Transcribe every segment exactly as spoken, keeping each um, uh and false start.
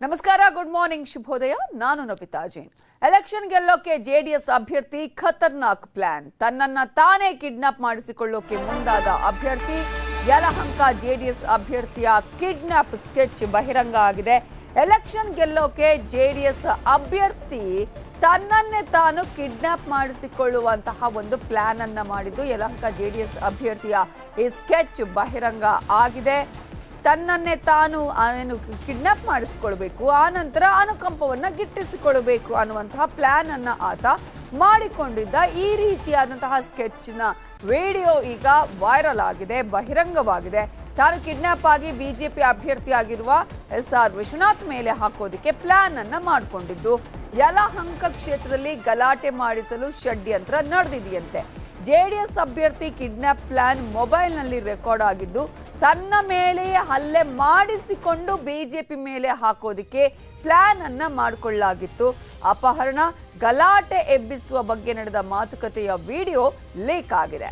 ನಮಸ್ಕಾರ, good morning, ಶುಭೋದಯ. ನಾನು ನವಿತಾ ಜೈನ್. ಎಲೆಕ್ಷನ್ ಗೆಲ್ಲೋಕೆ ಜೆಡಿಎಸ್ ಅಭ್ಯರ್ಥಿ ಖತರ್ನಾಕ್ ಪ್ಲಾನ್. ತನ್ನನ್ನ ತಾನೇ ಕಿಡ್ನಾಪ್ ಮಾಡಿಸಿಕೊಳ್ಳೋಕೆ ಮುಂದಾದ ಅಭ್ಯರ್ಥಿ ಯಲಹಂಕ ಜೆಡಿಎಸ್ ಅಭ್ಯರ್ಥಿಯ ಕಿಡ್ನಾಪ್ ಸ್ಕೆಚ್ ಬಹಿರಂಗ ಆಗಿದೆ. ಎಲೆಕ್ಷನ್ ಗೆಲ್ಲೋಕೆ ಜೆಡಿಎಸ್ ಅಭ್ಯರ್ಥಿ ತನ್ನನ್ನೇ ತಾನು ಕಿಡ್ನಾಪ್ ಮಾಡಿಸಿಕೊಳ್ಳುವಂತಹ ಒಂದು ಪ್ಲಾನ್ ಅನ್ನ ಮಾಡಿದ್ದು ಯಲಹಂಕ ಜೆಡಿಎಸ್ ಅಭ್ಯರ್ಥಿಯ ಈ ಸ್ಕೆಚ್ ಬಹಿರಂಗ ಆಗಿದೆ. ತನ್ನನ್ನೇ ತಾನು ಏನು ಕಿಡ್ನಾಪ್ ಮಾಡಿಸಿಕೊಳ್ಬೇಕು, ಆ ನಂತರ ಅನುಕಂಪವನ್ನ ಗಿಟ್ಟಿಸಿಕೊಳ್ಳಬೇಕು ಅನ್ನುವಂತಹ ಪ್ಲಾನ್ ಅನ್ನ ಆತ ಮಾಡಿಕೊಂಡಿದ್ದ. ಈ ರೀತಿಯಾದಂತಹ ಸ್ಕೆಚ್ನ ವಿಡಿಯೋ ಈಗ ವೈರಲ್ ಆಗಿದೆ, ಬಹಿರಂಗವಾಗಿದೆ. ತಾನು ಕಿಡ್ನಾಪ್ ಆಗಿ ಬಿಜೆಪಿ ಅಭ್ಯರ್ಥಿಯಾಗಿರುವ ಎಸ್ ಆರ್ ವಿಶ್ವನಾಥ್ ಮೇಲೆ ಹಾಕೋದಿಕ್ಕೆ ಪ್ಲಾನ್ ಅನ್ನ ಮಾಡಿಕೊಂಡಿದ್ದು. ಯಲಹಂಕ ಕ್ಷೇತ್ರದಲ್ಲಿ ಗಲಾಟೆ ಮಾಡಿಸಲು ಷಡ್ಯಂತ್ರ ನಡೆದಿದೆಯಂತೆ. ಜೆಡಿಎಸ್ ಅಭ್ಯರ್ಥಿ ಕಿಡ್ನಾಪ್ ಪ್ಲಾನ್ ಮೊಬೈಲ್ನಲ್ಲಿ ರೆಕಾರ್ಡ್ ಆಗಿದ್ದು, ತನ್ನ ಮೇಲೆಯೇ ಹಲ್ಲೆ ಮಾಡಿಸಿಕೊಂಡು ಬಿಜೆಪಿ ಮೇಲೆ ಹಾಕೋದಿಕ್ಕೆ ಪ್ಲಾನ್ ಅನ್ನ ಮಾಡಿಕೊಳ್ಳಲಾಗಿತ್ತು. ಅಪಹರಣ, ಗಲಾಟೆ ಎಬ್ಬಿಸುವ ಬಗ್ಗೆ ನಡೆದ ಮಾತುಕತೆಯ ವಿಡಿಯೋ ಲೀಕ್ ಆಗಿದೆ.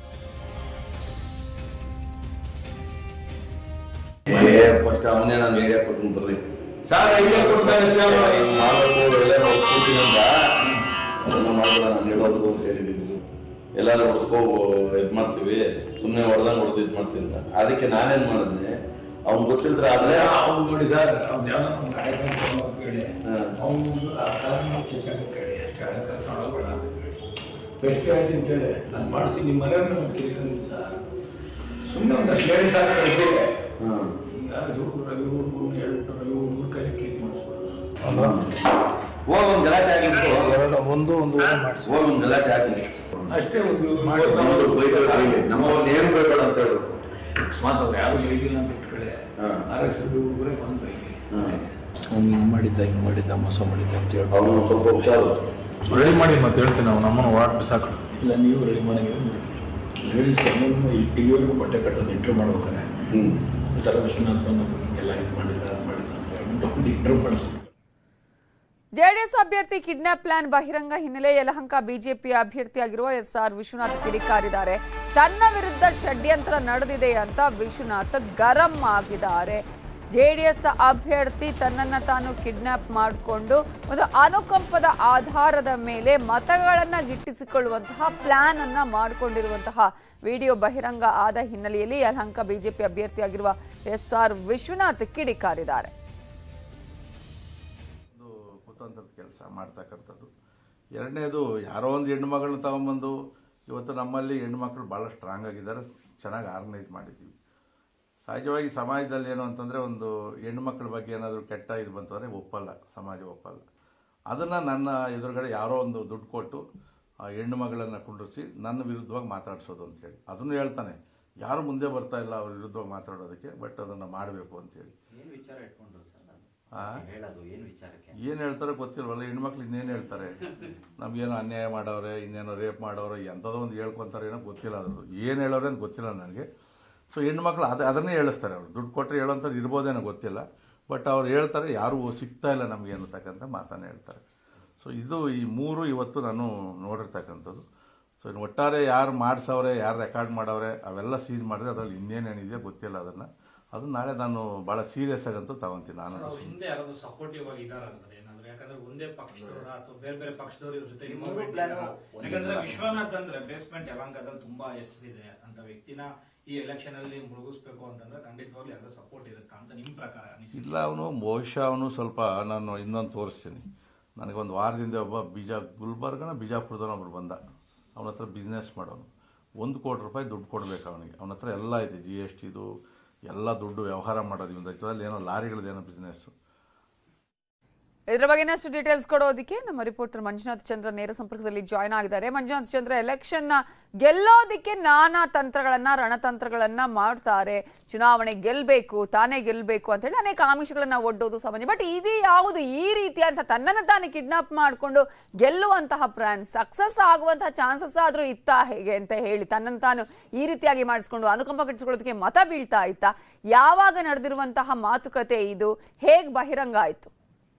ಎಲ್ಲಾರು ಹೊಡ್ಸ್ಕೋ ಇದ್ ಮಾಡ್ತೀವಿ, ಸುಮ್ಮನೆ ಹೊಡೆದಂಗೆ ಹೊಡೆದು ಇದ್ ಮಾಡ್ತೀವಿ ಅಂತ. ಅದಕ್ಕೆ ನಾನೇನ್ ಮಾಡಿದ್ನೆ, ಅವ್ನ್ ಗೊತ್ತಿಲ್ದ್ರೆ ಆದ್ರೆ ಅವ್ನು ನೋಡಿ ಸರ್ ಅವ್ನು ಯಾವ ಕೇಳಿ ಅವನು ಬೆಸ್ಟ್ ಆಯ್ತು ಅಂತೇಳಿ ನಾನು ಮಾಡಿಸಿ ನಿಮ್ಮ ಮನೆಯವ್ರನ್ನ ಕೇಳಿದ್ರು ಸರ್. ಸುಮ್ಮನೆ ಒಂದಷ್ಟು ಹೇಳಿ ಸರ್ ಕಳಿಸಿದೆ. ಯಾರು ಹುಡುಗರು ರವಿ ಹುಡುಗರು ಹೇಳ್ಬಿಟ್ಟು ರವಿ ಹುಡುಗರು ಕೈ ಕ್ಲಿಕ್ ಮಾಡಿಸ್ಬಿಡೋದು. ಹೋಗ ಒಂದು ಗಲಾಟೆ ಆಗಿತ್ತು, ಒಂದು ಒಂದು ಮಾಡಿಸಿ ಹೋಗ ಒಂದು ಗಲಾಟೆ ಆಗಲಿ ಅಷ್ಟೇ. ಒಂದು ನಮ್ಮ ಏನು ಬೇಡ ಅಂತ ಹೇಳ್ಬೇಕು. ಅಕಸ್ಮಾತ್ ಅವ್ರು ಯಾರು ಬೈದಿಲ್ಲ ಅಂತ ಇಟ್ಕೊಳ್ಳಿ, ಆರ್ ಎಸ್ ಹುಡುಗರೇ ಬಂದು ಬೈಲಿ ಅವ್ನು ಹಿಂಗೆ ಮಾಡಿದ್ದ ಹಿಂಗೆ ಮಾಡಿದ್ದ ಮೋಸ ಮಾಡಿದ್ದ ಅಂತ ಹೇಳಿ ಅವನು ಸ್ವಲ್ಪ ಹುಷಾರು ರೆಡಿ ಮಾಡಿ ಮತ್ತೆ ಹೇಳ್ತೀನಿ. ನಾವು ನಮ್ಮನ್ನು ವಾಟ್ ಬಿಸಾಕ ಇಲ್ಲ, ನೀವು ರೆಡಿ ಮಾಡಿದ್ರೆ ಹೇಳಿ ಸರ್. ಈ ಟಿವಿವರೆಗೂ ಬಟ್ಟೆ ಕಟ್ಟೋದು ಇಂಟ್ರ್ಯೂ ಮಾಡ್ಬೇಕಾರೆ ಹ್ಞೂ ಈ ಥರ ವಿಶ್ವನಾಥ್ ಎಲ್ಲ ಇದು ಮಾಡಿಲ್ಲ ಅದು ಮಾಡಿಲ್ಲ ಅಂತ ಹೇಳ್ಬಿಟ್ಟು ಒಂದು ಇಂಟ್ರ್ಯೂ ಮಾಡಿಸ್ತೀವಿ. ಜೆಡಿಎಸ್ ಅಭ್ಯರ್ಥಿ ಕಿಡ್ನಾಪ್ ಪ್ಲಾನ್ ಬಹಿರಂಗ ಹಿನ್ನೆಲೆ ಯಲಹಂಕ ಬಿಜೆಪಿ ಅಭ್ಯರ್ಥಿಯಾಗಿರುವ ಎಸ್ ಆರ್ ವಿಶ್ವನಾಥ್ ಕಿಡಿಕಾರಿದ್ದಾರೆ. ತನ್ನ ವಿರುದ್ಧ ಷಡ್ಯಂತ್ರ ನಡೆದಿದೆ ಅಂತ ವಿಶ್ವನಾಥ್ ಗರಂ ಆಗಿದ್ದಾರೆ. ಜೆಡಿಎಸ್ ಅಭ್ಯರ್ಥಿ ತನ್ನನ್ನ ತಾನು ಕಿಡ್ನಾಪ್ ಮಾಡಿಕೊಂಡು ಒಂದು ಅನುಕಂಪದ ಆಧಾರದ ಮೇಲೆ ಮತಗಳನ್ನ ಗಿಟ್ಟಿಸಿಕೊಳ್ಳುವಂತಹ ಪ್ಲಾನ್ ಅನ್ನ ಮಾಡಿಕೊಂಡಿರುವಂತಹ ವಿಡಿಯೋ ಬಹಿರಂಗ ಆದ ಹಿನ್ನೆಲೆಯಲ್ಲಿ ಯಲಹಂಕ ಬಿಜೆಪಿ ಅಭ್ಯರ್ಥಿಯಾಗಿರುವ ಎಸ್ ಆರ್ ವಿಶ್ವನಾಥ್ ಕಿಡಿಕಾರಿದ್ದಾರೆ. ಕುತಂತ್ರದ ಕೆಲಸ ಮಾಡ್ತಕ್ಕಂಥದ್ದು. ಎರಡನೇದು, ಯಾರೋ ಒಂದು ಹೆಣ್ಣು ಮಗಳನ್ನ ತಗೊಂಬಂದು, ಇವತ್ತು ನಮ್ಮಲ್ಲಿ ಹೆಣ್ಣು ಮಕ್ಕಳು ಭಾಳ ಸ್ಟ್ರಾಂಗ್ ಆಗಿದ್ದಾರೆ, ಚೆನ್ನಾಗಿ ಆರ್ಗನೈಸ್ ಮಾಡಿದ್ದೀವಿ. ಸಹಜವಾಗಿ ಸಮಾಜದಲ್ಲಿ ಏನು ಅಂತಂದರೆ, ಒಂದು ಹೆಣ್ಣು ಮಕ್ಕಳ ಬಗ್ಗೆ ಏನಾದರೂ ಕೆಟ್ಟ ಇದು ಬಂತು ಅಂದರೆ ಒಪ್ಪಲ್ಲ, ಸಮಾಜ ಒಪ್ಪಲ್ಲ. ಅದನ್ನು ನನ್ನ ಎದುರುಗಡೆ ಯಾರೋ ಒಂದು ದುಡ್ಡು ಕೊಟ್ಟು ಆ ಹೆಣ್ಣು ಮಗಳನ್ನು ಕುಂಡ್ರಿಸಿ ನನ್ನ ವಿರುದ್ಧವಾಗಿ ಮಾತಾಡಿಸೋದು ಅಂತೇಳಿ ಅದನ್ನು ಹೇಳ್ತಾನೆ. ಯಾರು ಮುಂದೆ ಬರ್ತಾ ಇಲ್ಲ ಅವ್ರ ವಿರುದ್ಧವಾಗಿ ಮಾತಾಡೋದಕ್ಕೆ, ಬಟ್ ಅದನ್ನು ಮಾಡಬೇಕು ಅಂತೇಳಿ. ಏನು ಹೇಳ್ತಾರೋ ಗೊತ್ತಿಲ್ವಲ್ಲ, ಹೆಣ್ಮಕ್ಳು ಇನ್ನೇನು ಹೇಳ್ತಾರೆ, ನಮಗೇನೋ ಅನ್ಯಾಯ ಮಾಡೋರೆ, ಇನ್ನೇನೋ ರೇಪ್ ಮಾಡೋರೆ, ಎಂಥದೋ ಒಂದು ಹೇಳ್ಕೊತಾರೆ, ಏನೋ ಗೊತ್ತಿಲ್ಲ. ಅದು ಏನು ಹೇಳೋರೆ ಅಂತ ಗೊತ್ತಿಲ್ಲ ನನಗೆ. ಸೊ ಹೆಣ್ಮಕ್ಳು ಅದು ಅದನ್ನೇ ಹೇಳಿಸ್ತಾರೆ. ಅವರು ದುಡ್ಡು ಕೊಟ್ಟರೆ ಹೇಳೋಂಥದ್ದು ಇರ್ಬೋದೇನೋ ಗೊತ್ತಿಲ್ಲ, ಬಟ್ ಅವ್ರು ಹೇಳ್ತಾರೆ ಯಾರೂ ಸಿಗ್ತಾ ಇಲ್ಲ ನಮಗೆ ಅನ್ನತಕ್ಕಂಥ ಮಾತನ್ನು ಹೇಳ್ತಾರೆ. ಸೊ ಇದು ಈ ಮೂರು ಇವತ್ತು ನಾನು ನೋಡಿರ್ತಕ್ಕಂಥದ್ದು. ಸೊ ಇನ್ನು ಒಟ್ಟಾರೆ ಯಾರು ಮಾಡಿಸವ್ರೆ, ಯಾರು ರೆಕಾರ್ಡ್ ಮಾಡವ್ರೆ, ಅವೆಲ್ಲ ಸೀಸ್ ಮಾಡಿದ್ರೆ ಅದರಲ್ಲಿ ಇನ್ನೇನೇನಿದೆಯೋ ಗೊತ್ತಿಲ್ಲ. ಅದನ್ನು ಅದು ನಾಳೆ ನಾನು ಬಹಳ ಸೀರಿಯಸ್ ಆಗಂತೂ ತಗೊಂತೀನಿ. ನಾನು ಹಿಂದೆ ಯಾರಾದ್ರೂ ಸಪೋರ್ಟಿವ್ ಆಗಿ ಇದಾರ ಸರ್ ಏನಾದ್ರು? ಯಾಕಂದ್ರೆ ಒಂದೇ ಪಕ್ಷದವರ ಅಥವಾ ಬೇರೆ ಬೇರೆ ಪಕ್ಷದವರು ಇವ್ರ ಜೊತೆ ಯಾಕಂದ್ರೆ ವಿಶ್ವನಾಥ್ ಅಂದ್ರೆ ಬೇಸ್ಮೆಂಟ್ ಯಲಹಂಕದಲ್ಲಿ ತುಂಬಾ ಹೆಸರಿದೆ ಅಂತ ವ್ಯಕ್ತಿನ ಈ ಎಲೆಕ್ಷನ್ ಅಲ್ಲಿ ಮುಳುಗಿಸ್ಬೇಕು ಅಂತಂದ್ರೆ ಖಂಡಿತವಾಗ್ಲೂ ಯಾರು ಸಪೋರ್ಟ್ ಇರುತ್ತಾ ಅಂತ ನಿಮ್ ಪ್ರಕಾರ? ಇಲ್ಲ, ಅವನು ಬಹುಶಃ ಅವನು ಸ್ವಲ್ಪ, ನಾನು ಇನ್ನೊಂದು ತೋರಿಸ್ತೀನಿ. ನನಗೊಂದು ವಾರದಿಂದ ಒಬ್ಬ ಬಿಜಾ ಗುಲ್ಬರ್ಗನ ಬಿಜಾಪುರದವನೊಬ್ರು ಬಂದ. ಅವನ ಹತ್ರ ಬಿಸ್ನೆಸ್ ಮಾಡೋನು, ಒಂದು ಕೋಟಿ ರೂಪಾಯಿ ದುಡ್ಡು ಕೊಡಬೇಕು ಅವನಿಗೆ. ಅವನ ಹತ್ರ ಎಲ್ಲ ಇದೆ, ಜಿ ಎಸ್ ಟಿದು ಎಲ್ಲ ದುಡ್ಡು ವ್ಯವಹಾರ ಮಾಡೋದು. ಇವತ್ತು ಏನೋ ಲಾರಿಗಳದ್ದೇನೋ ಬಿಸ್ನೆಸ್ಸು. ಇದರ ಬಗ್ಗೆ ಇನ್ನಷ್ಟು ಡೀಟೇಲ್ಸ್ ಕೊಡೋದಕ್ಕೆ ನಮ್ಮ ರಿಪೋರ್ಟರ್ ಮಂಜುನಾಥ್ ಚಂದ್ರ ನೇರ ಸಂಪರ್ಕದಲ್ಲಿ ಜಾಯ್ನ್ ಆಗಿದ್ದಾರೆ. ಮಂಜುನಾಥ್ ಚಂದ್ರ, ಎಲೆಕ್ಷನ್ ಗೆಲ್ಲೋದಿಕ್ಕೆ ನಾನಾ ತಂತ್ರಗಳನ್ನ ರಣತಂತ್ರಗಳನ್ನ ಮಾಡ್ತಾರೆ. ಚುನಾವಣೆ ಗೆಲ್ಲಬೇಕು, ತಾನೇ ಗೆಲ್ಲಬೇಕು ಅಂತ ಹೇಳಿ ಅನೇಕ ಆಮಿಷಗಳನ್ನ ಒಡ್ಡೋದು ಸಾಮಾನ್ಯ. ಬಟ್ ಇದು ಯಾವುದು ಈ ರೀತಿಯಂತ ತನ್ನನ್ನು ತಾನೇ ಕಿಡ್ನಾಪ್ ಮಾಡಿಕೊಂಡು ಗೆಲ್ಲುವಂತಹ ಪ್ಲಾನ್ ಸಕ್ಸಸ್ ಆಗುವಂತಹ ಚಾನ್ಸಸ್ ಆದ್ರೂ ಇತ್ತಾ ಹೇಗೆ ಅಂತ ಹೇಳಿ ತನ್ನನ್ನು ತಾನು ಈ ರೀತಿಯಾಗಿ ಮಾಡಿಸ್ಕೊಂಡು ಅನುಕಂಪ ಗಿಟ್ಟಿಸ್ಕೊಳ್ಳೋದಕ್ಕೆ ಮತ ಬೀಳ್ತಾ ಇತ್ತಾ? ಯಾವಾಗ ನಡೆದಿರುವಂತಹ ಮಾತುಕತೆ ಇದು? ಹೇಗೆ ಬಹಿರಂಗ ಆಯ್ತು?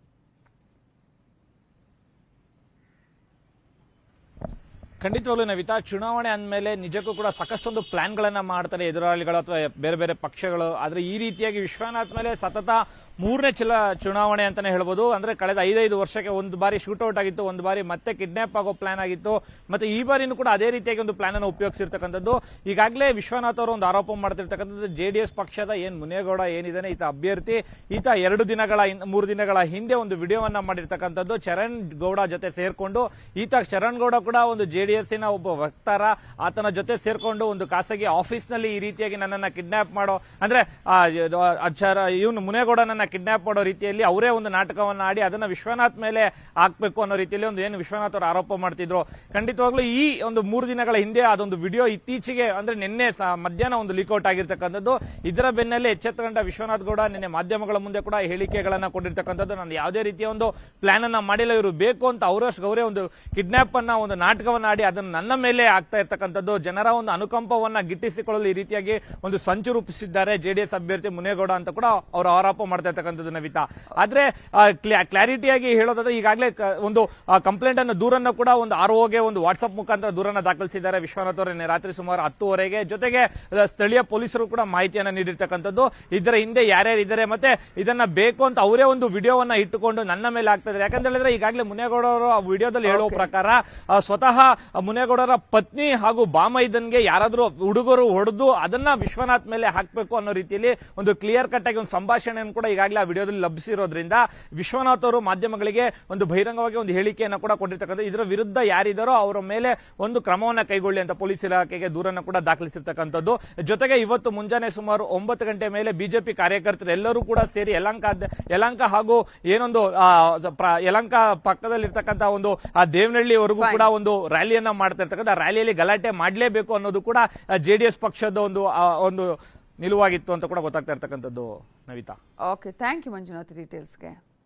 ಖಂಡಿತವಾಗ್ಲೂ ನವಿತಾ, ಚುನಾವಣೆ ಅಂದಮೇಲೆ ನಿಜಕ್ಕೂ ಕೂಡ ಸಾಕಷ್ಟೊಂದು ಪ್ಲಾನ್ಗಳನ್ನ ಮಾಡ್ತಾರೆ ಎದುರಾಳಿಗಳು ಅಥವಾ ಬೇರೆ ಬೇರೆ ಪಕ್ಷಗಳು. ಆದರೆ ಈ ರೀತಿಯಾಗಿ ವಿಶ್ವನಾಥ್ ಮೇಲೆ ಸತತ ಮೂರನೇ ಚಲ ಚುನಾವಣೆ ಅಂತಾನೆ ಹೇಳ್ಬೋದು. ಅಂದ್ರೆ ಕಳೆದ ಐದೈದು ವರ್ಷಕ್ಕೆ ಒಂದು ಬಾರಿ ಶೂಟೌಟ್ ಆಗಿತ್ತು, ಒಂದು ಬಾರಿ ಮತ್ತೆ ಕಿಡ್ನಾಪ್ ಆಗೋ ಪ್ಲಾನ್ ಆಗಿತ್ತು, ಮತ್ತೆ ಈ ಬಾರಿನೂ ಕೂಡ ಅದೇ ರೀತಿಯಾಗಿ ಒಂದು ಪ್ಲಾನ್ ಅನ್ನು ಉಪಯೋಗಿಸಿರ್ತಕ್ಕಂಥದ್ದು. ಈಗಾಗಲೇ ವಿಶ್ವನಾಥ್ ಅವರು ಒಂದು ಆರೋಪ ಮಾಡ್ತಿರ್ತಕ್ಕಂಥದ್ದು ಜೆಡಿಎಸ್ ಪಕ್ಷದ ಏನ್ ಮುನೇಗೌಡ ಏನಿದ್ದಾನೆ ಈತ ಅಭ್ಯರ್ಥಿ, ಈತ ಎರಡು ದಿನಗಳ ಮೂರು ದಿನಗಳ ಹಿಂದೆ ಒಂದು ವಿಡಿಯೋವನ್ನ ಮಾಡಿರ್ತಕ್ಕಂಥದ್ದು ಚರಣ್ ಗೌಡ ಜೊತೆ ಸೇರ್ಕೊಂಡು. ಈತ ಚರಣ್ ಗೌಡ ಕೂಡ ಒಂದು ಜೆಡಿಎಸ್ಸಿನ ಒಬ್ಬ ವಕ್ತಾರ, ಆತನ ಜೊತೆ ಸೇರ್ಕೊಂಡು ಒಂದು ಖಾಸಗಿ ಆಫೀಸ್ ನಲ್ಲಿ ಈ ರೀತಿಯಾಗಿ ನನ್ನನ್ನ ಕಿಡ್ನಾಪ್ ಮಾಡೋ ಅಂದ್ರೆ ಇವನು ಮುನೇಗೌಡನನ್ನ ಕಿಡ್ನಾಪ್ ಮಾಡೋ ರೀತಿಯಲ್ಲಿ ಅವರೇ ಒಂದು ನಾಟಕವನ್ನ ಆಡಿ ಅದನ್ನ ವಿಶ್ವನಾಥ್ ಮೇಲೆ ಹಾಕ್ಬೇಕು ಅನ್ನೋ ರೀತಿಯಲ್ಲಿ ಒಂದು ಏನು ವಿಶ್ವನಾಥ್ ಅವರು ಆರೋಪ ಮಾಡ್ತಿದ್ರು. ಖಂಡಿತವಾಗ್ಲೂ ಈ ಒಂದು ಮೂರು ದಿನಗಳ ಹಿಂದೆ ಅದೊಂದು ವಿಡಿಯೋ ಇತ್ತೀಚೆಗೆ ಅಂದ್ರೆ ನಿನ್ನೆ ಮಧ್ಯಾಹ್ನ ಒಂದು ಲೀಕ್ಔಟ್ ಆಗಿರ್ತಕ್ಕಂಥದ್ದು. ಇದರ ಬೆನ್ನಲ್ಲೇ ಎಚ್ಚೆತ್ತುಕೊಂಡ ವಿಶ್ವನಾಥ್ ಗೌಡ ನಿನ್ನೆ ಮಾಧ್ಯಮಗಳ ಮುಂದೆ ಕೂಡ ಹೇಳಿಕೆಗಳನ್ನ ಕೊಟ್ಟಿರ್ತಕ್ಕಂಥದ್ದು. ನಾನು ಯಾವುದೇ ರೀತಿಯ ಒಂದು ಪ್ಲಾನ್ ಅನ್ನ ಮಾಡಿಲ್ಲ, ಇವರು ಬೇಕು ಅಂತ ಅವರಷ್ಟು ಗೌರವ ಒಂದು ಕಿಡ್ನಾಪ್ ಅನ್ನ ಒಂದು ನಾಟಕವನ್ನ ಆಡಿ ಅದನ್ನು ನನ್ನ ಮೇಲೆ ಆಗ್ತಾ ಇರ್ತಕ್ಕಂಥದ್ದು. ಜನರ ಒಂದು ಅನುಕಂಪವನ್ನ ಗಿಟ್ಟಿಸಿಕೊಳ್ಳಲು ಈ ರೀತಿಯಾಗಿ ಒಂದು ಸಂಚು ರೂಪಿಸಿದ್ದಾರೆ ಜೆಡಿಎಸ್ ಅಭ್ಯರ್ಥಿ ಮುನೇಗೌಡ ಅಂತ ಕೂಡ ಅವರು ಆರೋಪ ಮಾಡ್ತಾ ಇರ್ತಕ್ಕಂಥದ್ದು ನವಿತಾ. ಆದ್ರೆ ಕ್ಲಾರಿಟಿಯಾಗಿ ಹೇಳೋದಾದ್ರೆ ಈಗಾಗಲೇ ಒಂದು ಕಂಪ್ಲೇಂಟ್ ಅನ್ನು ದೂರನ್ನು ಕೂಡ ಒಂದು ಆರ್ ಓಗೆ ಒಂದು ವಾಟ್ಸ್ಆಪ್ ಮುಖಾಂತರ ದೂರನ್ನ ದಾಖಲಿಸಿದ್ದಾರೆ ವಿಶ್ವನಾಥ್ ಅವರು ರಾತ್ರಿ ಸುಮಾರು ಹತ್ತುವರೆಗೆ. ಜೊತೆಗೆ ಸ್ಥಳೀಯ ಪೊಲೀಸರು ಕೂಡ ಮಾಹಿತಿಯನ್ನ ನೀಡಿರ್ತಕ್ಕಂಥದ್ದು. ಇದರ ಹಿಂದೆ ಯಾರ್ಯಾರು ಇದ್ದಾರೆ ಮತ್ತೆ ಇದನ್ನ ಬೇಕು ಅಂತ ಅವರೇ ಒಂದು ವಿಡಿಯೋವನ್ನ ಇಟ್ಟುಕೊಂಡು ನನ್ನ ಮೇಲೆ ಆಗ್ತಾ ಇದ್ದಾರೆ. ಯಾಕಂತ ಹೇಳಿದ್ರೆ ಈಗಾಗಲೇ ಮುನೇಗೌಡ ಅವರು ಆ ವಿಡಿಯೋದಲ್ಲಿ ಹೇಳುವ ಪ್ರಕಾರ ಸ್ವತಃ ಮುನೇಗೌಡರ ಪತ್ನಿ ಹಾಗೂ ಬಾಮೈದನ್ಗೆ ಯಾರಾದ್ರೂ ಹುಡುಗರು ಹೊಡೆದು ಅದನ್ನ ವಿಶ್ವನಾಥ್ ಮೇಲೆ ಹಾಕಬೇಕು ಅನ್ನೋ ರೀತಿಯಲ್ಲಿ ಒಂದು ಕ್ಲಿಯರ್ ಕಟ್ ಆಗಿ ಒಂದು ಸಂಭಾಷಣೆಯನ್ನು ಕೂಡ ಈಗಾಗಲೇ ಆ ವಿಡಿಯೋದಲ್ಲಿ ಲಭಿಸಿರೋದ್ರಿಂದ ವಿಶ್ವನಾಥ್ ಅವರು ಮಾಧ್ಯಮಗಳಿಗೆ ಒಂದು ಬಹಿರಂಗವಾಗಿ ಒಂದು ಹೇಳಿಕೆಯನ್ನು ಕೂಡ ಕೊಟ್ಟಿರ್ತಕ್ಕಂಥ. ಇದರ ವಿರುದ್ಧ ಯಾರಿದ್ದಾರೋ ಅವರ ಮೇಲೆ ಒಂದು ಕ್ರಮವನ್ನ ಕೈಗೊಳ್ಳಿ ಅಂತ ಪೊಲೀಸ್ ಇಲಾಖೆಗೆ ದೂರನ್ನು ಕೂಡ ದಾಖಲಿಸಿರ್ತಕ್ಕಂಥದ್ದು. ಜೊತೆಗೆ ಇವತ್ತು ಮುಂಜಾನೆ ಸುಮಾರು ಒಂಬತ್ತು ಗಂಟೆ ಮೇಲೆ ಬಿಜೆಪಿ ಕಾರ್ಯಕರ್ತರು ಎಲ್ಲರೂ ಕೂಡ ಸೇರಿ ಯಲಹಂಕ ಯಲಹಂಕ ಹಾಗೂ ಏನೊಂದು ಯಲಹಂಕ ಪಕ್ಕದಲ್ಲಿರ್ತಕ್ಕಂಥ ಒಂದು ಆ ದೇವನಹಳ್ಳಿವರೆಗೂ ಕೂಡ ಒಂದು ರ್ಯಾಲಿಯನ್ನ ಮಾಡ್ತಾ ಇರ್ತಕ್ಕಂಥ. ರ್ಯಾಲಿಯಲ್ಲಿ ಗಲಾಟೆ ಮಾಡಲೇಬೇಕು ಅನ್ನೋದು ಕೂಡ ಜೆಡಿಎಸ್ ಪಕ್ಷದ ಒಂದು ಒಂದು ನಿಲುವಾಗಿತ್ತು ಅಂತ ಕೂಡ ಗೊತ್ತಾಗ್ತಾ ಇರ್ತಕ್ಕಂಥದ್ದು Navita. Okay, thank you Manjunath ಡೀಟೇಲ್ಸ್ಗೆ.